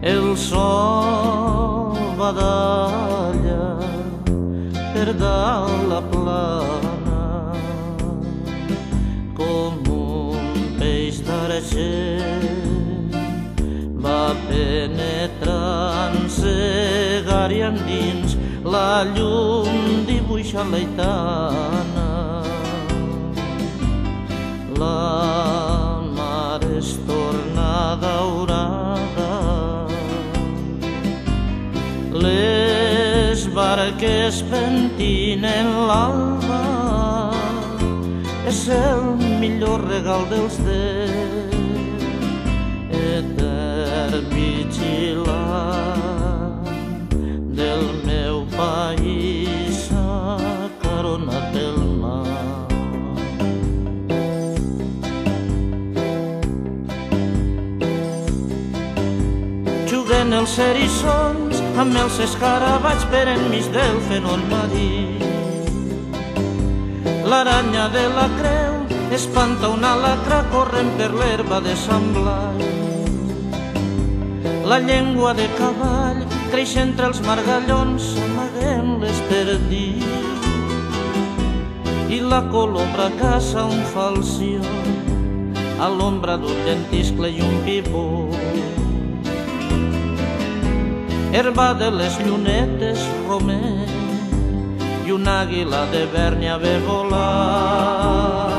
El sol badalla per dalt la plana com un peix d'argent, va penetrant-se gari endins, la llum dibuixa l'aitana. La mar es torna daurada, les barques pentinen l'alba, és el millor regal dels déus, etern vigilant del meu país acaronat pel mar. Juguen els eriçons amb els escarabats per enmig del fenol marí. L'aranya de la creu espanta un alacrà corrent per l'herba de Sant Blai. La llengua de cavall creix entre els margallons amaguent-les per dins, i la colombra caça un falció a l'ombra d'un llentiscle i un pipó. Herba de les llunetes romer i una àguila de Bèrnia ve volar.